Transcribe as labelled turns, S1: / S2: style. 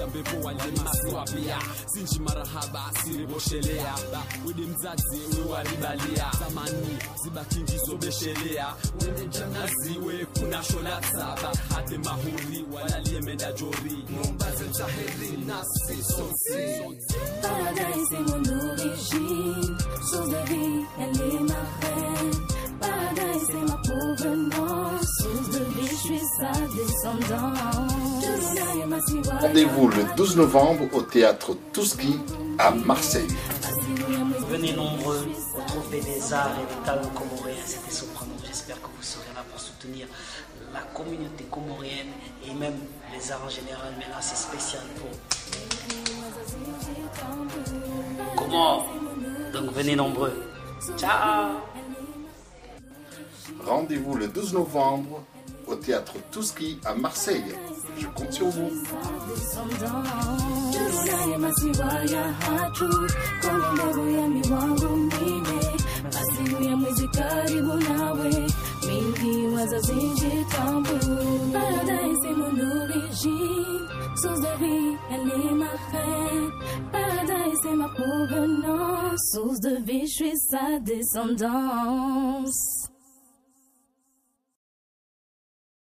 S1: jambepo walimaswapia sinchi marahaba siriboshelea wede mzazi we walibalia zamani zibakingi zobeshelea wende janaziwe kuna shola saba hate mahuri walaliemenda jori numba zentaheri nasi sonsi
S2: Paradise est mon origine, source de vie, elle est ma reine. Paradise est ma provenance, source de vie, je suis sa descendance.
S3: Rendez-vous le 12 novembre au théâtre Touski à Marseille.
S4: Venez nombreux au Trophée des Arts et des Talents Comoriens. C'était Soprano. J'espère que vous serez là pour soutenir la communauté comorienne et même les arts en général. Mais là, c'est spécial pour Comment? Donc venez nombreux. Ciao.
S3: Rendez-vous le 12 novembre au théâtre Touski à Marseille. Je compte sur vous.
S2: Source de vie, elle est ma reine. Paradise, c'est ma provenance. Source de vie, je suis sa descendance.